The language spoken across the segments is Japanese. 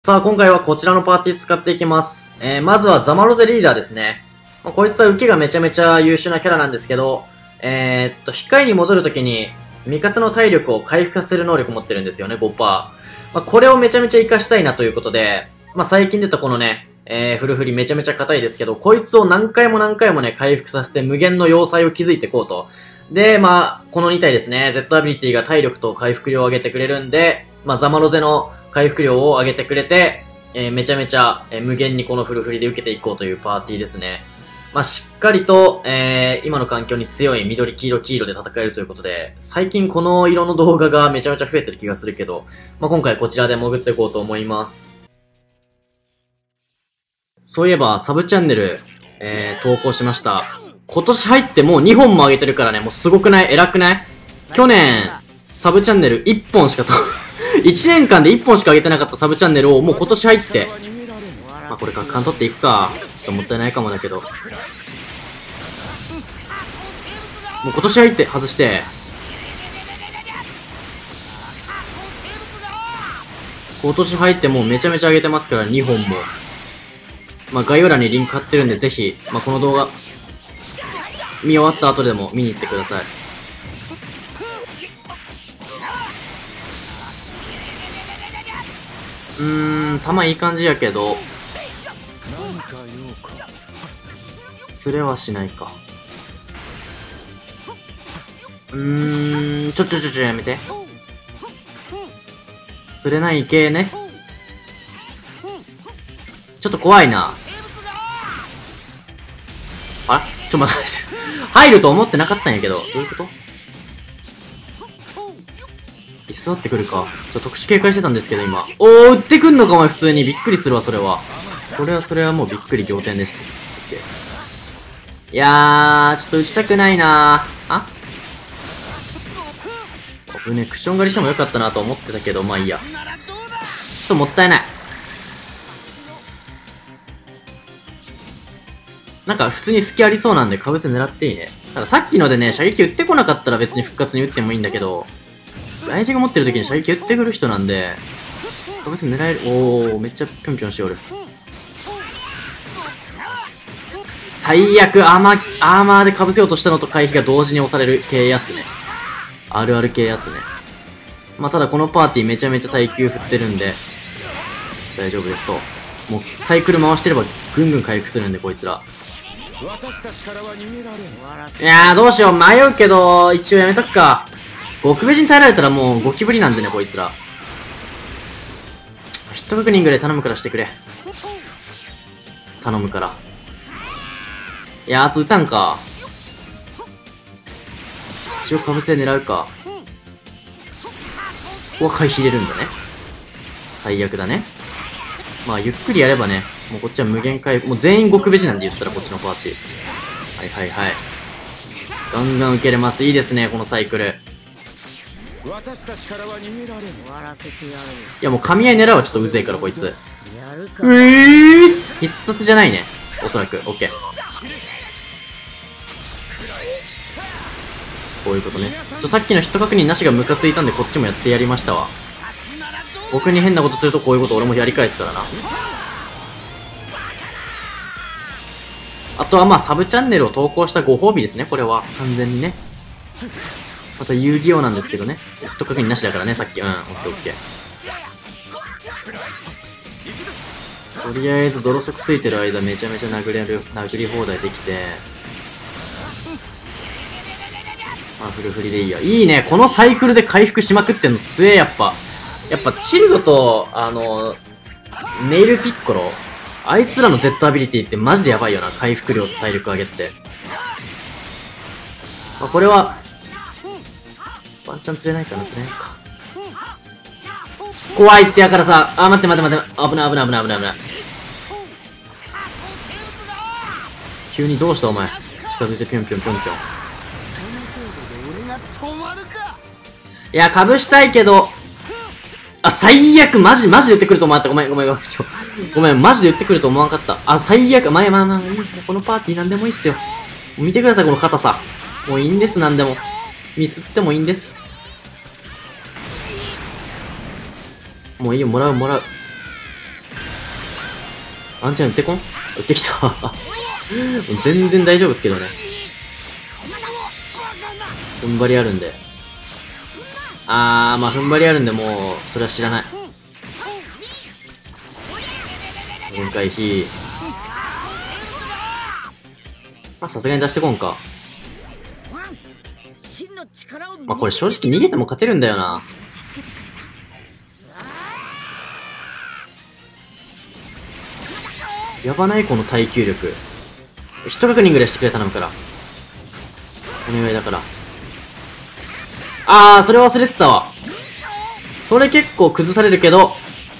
さあ、今回はこちらのパーティー使っていきます。まずはザマロゼリーダーですね。こいつは受けがめちゃめちゃ優秀なキャラなんですけど、控えに戻るときに、味方の体力を回復させる能力を持ってるんですよね、5%。これをめちゃめちゃ活かしたいなということで、最近出たこのね、フルフリめちゃめちゃ硬いですけど、こいつを何回も何回もね、回復させて無限の要塞を築いていこうと。で、この2体ですね、Z アビリティが体力と回復量を上げてくれるんで、ザマロゼの回復量を上げてくれて、めちゃめちゃ、無限にこのフルフリで受けていこうというパーティーですね。しっかりと、今の環境に強い緑、黄色、黄色で戦えるということで、最近この色の動画がめちゃめちゃ増えてる気がするけど、今回こちらで潜っていこうと思います。そういえば、サブチャンネル、投稿しました。今年入ってもう2本も上げてるからね、もうすごくない？偉くない？去年、サブチャンネル1本しか1年間で1本しか上げてなかったサブチャンネルをもう今年入って、これ獲感取っていくか。ちょっともったいないかもだけど。もう今年入って外して、今年入ってもうめちゃめちゃ上げてますから2本も。概要欄にリンク貼ってるんでぜひ、この動画、見終わった後でも見に行ってください。弾いい感じやけど、釣れはしないか。やめて。釣れない系ね。ちょっと怖いな。あれ？ちょ、待って。入ると思ってなかったんやけど。どういうこと？居座ってくるか。特殊警戒してたんですけど、今。撃ってくんのか、お前、普通に。びっくりするわ、それは。それはもうびっくり仰天です。いやー、ちょっと撃ちたくないなー。危ね、クッション狩りしてもよかったなと思ってたけど、いいや。ちょっともったいない。普通に隙ありそうなんで、かぶせ狙っていいね。さっきのでね、射撃撃ってこなかったら別に復活に撃ってもいいんだけど、大事が持ってる時に射撃撃ってくる人なんで、かぶせ狙える。おー、めっちゃぴょんぴょんしおる。最悪、アーマーでかぶせようとしたのと回避が同時に押される系やつね。あるある系やつね。ただこのパーティーめちゃめちゃ耐久振ってるんで、大丈夫ですと。もうサイクル回してればぐんぐん回復するんで、こいつら。いやー、どうしよう、迷うけど、一応やめとくか。極ベジに耐えられたらもうゴキブリなんでね、こいつら。ヒット確認ぐらい頼むからしてくれ。頼むから。いやー、撃たんか。一応かぶせ狙うか。ここは回避入れるんだね。最悪だね。ゆっくりやればね、もうこっちは無限回復。もう全員極ベジなんで言ったらこっちのパーティー。はい。ガンガン受けれます。いいですね、このサイクル。いや、もう噛み合い狙うはちょっとうぜえから、こいつ。必殺じゃないね。おそらく。オッケー。こういうことね。さっきのヒット確認なしがムカついたんでこっちもやってやりましたわ。僕に変なことするとこういうこと俺もやり返すからな。あとはサブチャンネルを投稿したご褒美ですね、これは。完全にね。また遊戯王なんですけどね。ヒット確認なしだからね、さっき。オッケー。とりあえず泥速ついてる間めちゃめちゃ殴り放題できて。フルフリでいいや。いいね。このサイクルで回復しまくってんの強え、やっぱチルドと、ネイルピッコロ。あいつらの Z アビリティってマジでやばいよな。回復量と体力上げって。これは、ワンチャン釣れないか。怖いってやからさ。待って。危ない。急にどうしたお前。近づいてぴょんぴょん。いや、かぶしたいけど、最悪、マジで言ってくると思わなかった。ごめん、マジで言ってくると思わなかった。最悪、いい。このパーティーなんでもいいっすよ。見てください、この硬さ。もういいんです、なんでも。ミスってもいいんです。もういいよ、もらう。 ワンチャン撃ってこん撃ってきた。全然大丈夫ですけどね。踏ん張りあるんで。まあ踏ん張りあるんで、もう、それは知らない。限界比。まあさすがに出してこんか。まあこれ正直逃げても勝てるんだよな。やばないこの耐久力。一確認ぐらいしてくれ頼むから。お願いだから。それ忘れてたわ。それ結構崩されるけど、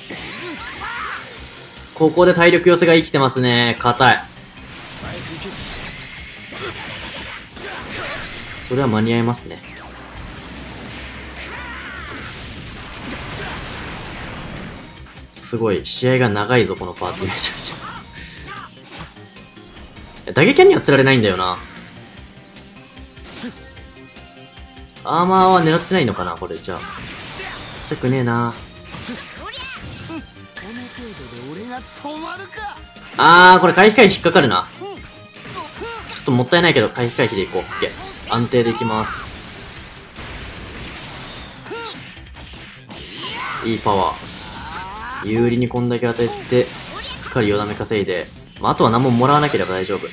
ここで体力寄せが生きてますね。硬い。それは間に合いますね。すごい、試合が長いぞ、このパーティーめちゃめちゃ。打撃には釣られないんだよな。アーマーは狙ってないのかなこれ、じゃあ。したくねえな。これ回避回避引っかかるな。ちょっともったいないけど、回避回避でいこう。オッケー。安定でいきます。いいパワー。有利にこんだけ与えて、しっかりよだめ稼いで。まあ、あとは何ももらわなければ大丈夫。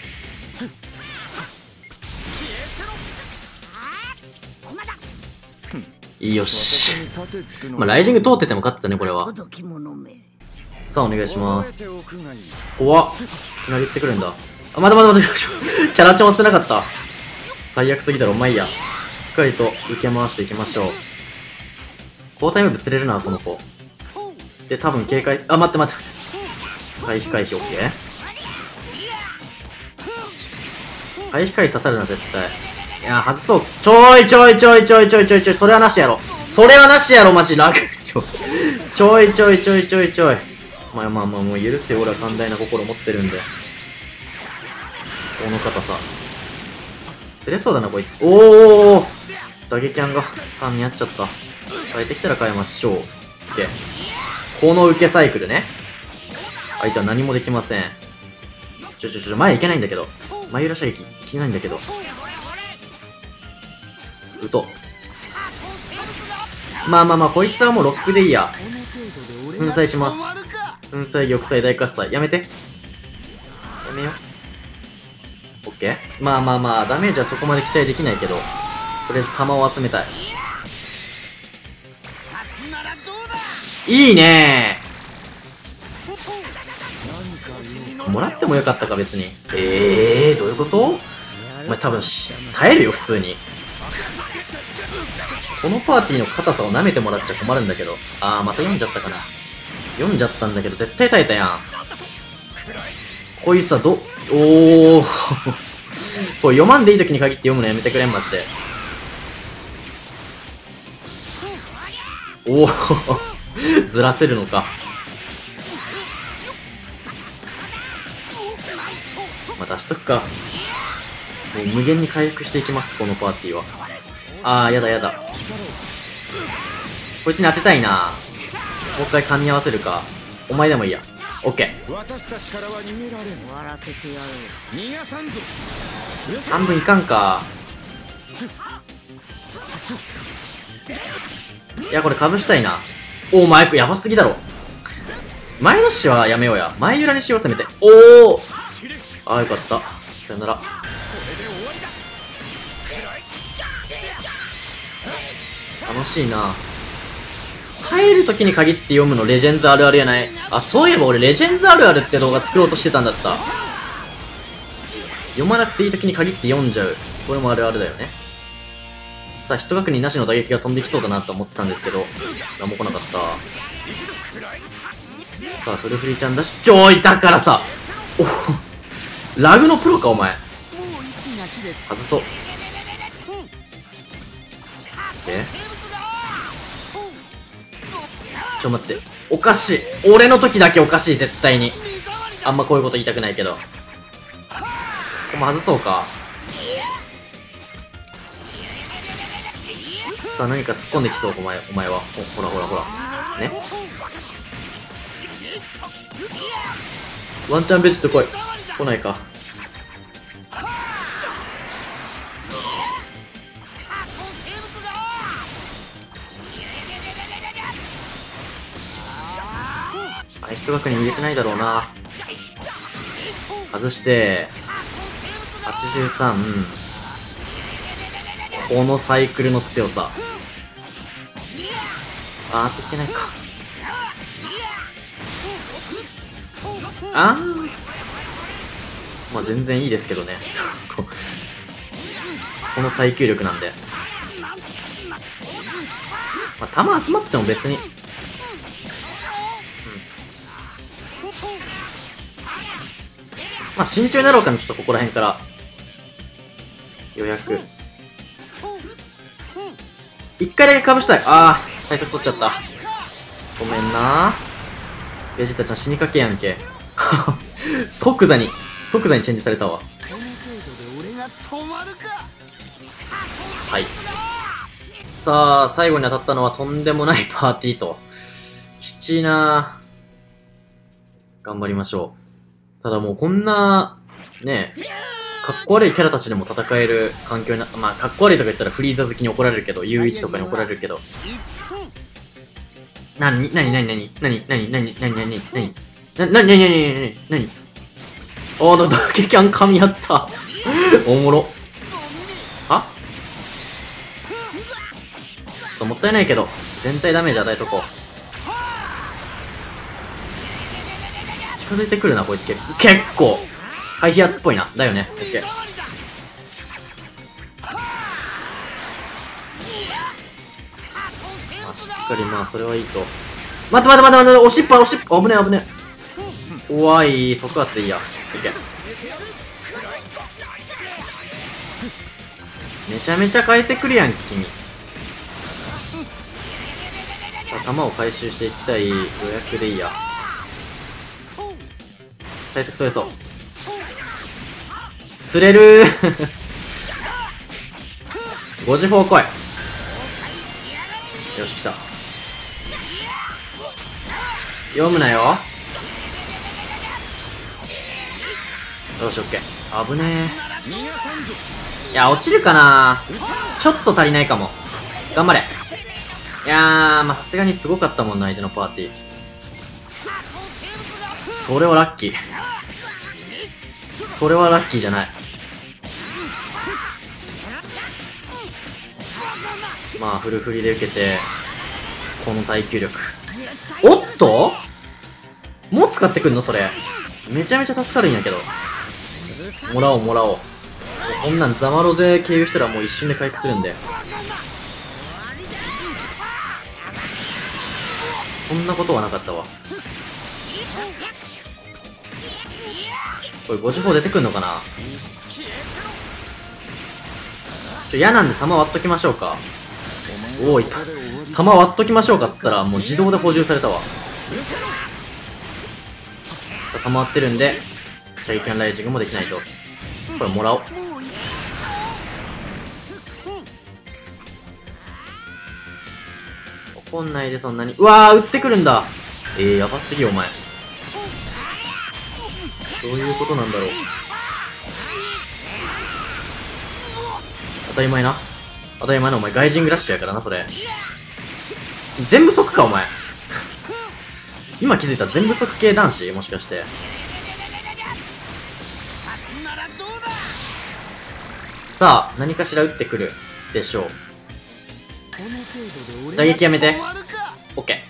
よし。まあ、ライジング通ってても勝ってたね、これは。さあ、お願いします。怖っ。いきなり言ってくるんだ。待て。キャラチョン押してなかった。最悪すぎだろ、まあいいや。しっかりと受け回していきましょう。交代ムーブ釣れるな、この子。で、多分警戒、待って。回避回避、オッケー。回避回避刺さるな、絶対。いやー、外そう。ちょい。それはなしやろ。マジラグ。ちょい。まあ、もう許せよ。俺は寛大な心持ってるんで。この硬さ。釣れそうだな、こいつ。おー打撃案が噛み合っちゃった。変えてきたら変えましょう。OK。この受けサイクルね。相手は何もできません。前行けないんだけど。前裏射撃、いけないんだけど。打とう。まあ、こいつはもうロックでいいや。粉砕します。粉砕、玉砕、大喝采。やめて。やめよ。オッケー。まあ、ダメージはそこまで期待できないけど、とりあえず弾を集めたい。いいねー。もらってもよかったか、別に。どういうこと？お前多分耐えるよ、普通に。このパーティーの硬さを舐めてもらっちゃ困るんだけど。また読んじゃったかな。読んじゃったんだけど、絶対耐えたやん。こういうさ、おー。これ読まんでいい時に限って読むのやめてくれん、マジで。おー。ずらせるのか。まあ、出しとくか。もう無限に回復していきます、このパーティーは。やだ。こいつに当てたいな。もう一回噛み合わせるか。お前でもいいや。オッケー。半分いかんか。いや、これかぶしたいな。マイクやばすぎだろ。前のしはやめようや。前裏にしよう、せめて。よかった。さよなら。楽しいな。帰るときに限って読むのレジェンズあるあるやない。そういえば俺レジェンズあるあるって動画作ろうとしてたんだった。読まなくていいときに限って読んじゃう。これもあるあるだよね。さあ、一確認なしの打撃が飛んできそうだなと思ってたんですけど、何も来なかった。さあ、フルフリちゃんだし、だからさ、ラグのプロか、お前。外そう。待って。おかしい。俺の時だけおかしい、絶対に。あんまこういうこと言いたくないけど。ここも外そうか。さあ、何か突っ込んできそう、お前は。ほら。ね。 ワンチャンベジット来い。来ないか。あれ、一学に入れてないだろうな。外して、83、このサイクルの強さ。あー、ついてないか。あー。まあ全然いいですけどね。この耐久力なんで。まあ、弾集まってても別に。まあ慎重になろうかな、ちょっとここら辺から。予約。一回だけかぶしたい。ああ、対策取っちゃった。ごめんな。ベジータちゃん死にかけやんけ。即座にチェンジされたわ。はい。さあ、最後に当たったのはとんでもないパーティーと。きちいな。頑張りましょう。ただもうこんな、ねえ、かっこ悪いキャラたちでも戦える環境にまあ、かっこ悪いとか言ったらフリーザ好きに怒られるけど、U1 とかに怒られるけど。なにおー、ドケキャン噛み合った。おもろ。はもったいないけど、全体ダメージ与えとこう。近づいてくるな、こいつ結構。回避圧っぽいな。だよね。オッケー。まあ、しっかりまあ、それはいいと。待って、押しっぱ、危ねえ。怖い、即圧でいいや。オッケー。めちゃめちゃ変えてくるやんけ、君。弾を回収していきたい。予約でいいや。対策取れそう。釣れるー。5時4来い。よし、来た。読むなよ。よし、オッケー。危ねえ。いや、落ちるかな。ちょっと足りないかも。頑張れ。いやー、まあ、さすがにすごかったもんな、相手のパーティー。それはラッキー。それはラッキーじゃない。まあ、フルフリで受けて、この耐久力。おっともう使ってくんのそれ。めちゃめちゃ助かるんやけど。もらおう。こんなんザマロゼ経由したらもう一瞬で回復するんで。そんなことはなかったわ。これ54出てくんのかな。嫌なんで弾割っときましょうか。おーい、弾割っときましょうかっつったらもう自動で補充されたわ。弾割ってるんでシャイキャンライジングもできないと。これもらおう。怒んないでそんなに。うわー、撃ってくるんだ。やばすぎお前。どういうことなんだろう。当たり前なお前ガイジングラッシュやからなそれ。全部即かお前。今気づいた。全部即系男子もしかして。さあ何かしら撃ってくるでしょう。打撃やめて。オッケ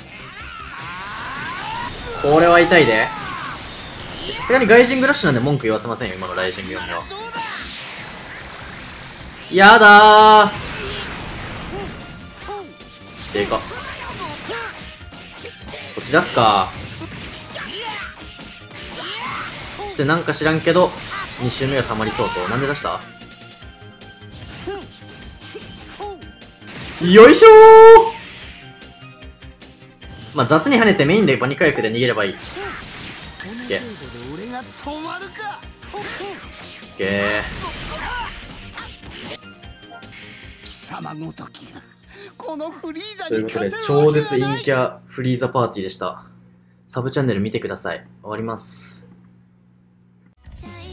ー。これは痛いで。さすがにガイジングラッシュなんで文句言わせませんよ今のライジング読みは。やだー。でかっ。こっち出すか。そしてなんか知らんけど2周目が溜まりそうと。なんで出した。よいしょー。まあ雑に跳ねてメインでバニ回復で逃げればいい。オッケー。オッケー。ということで超絶陰キャフリーザパーティーでした。サブチャンネル見てください。終わります。 シャイ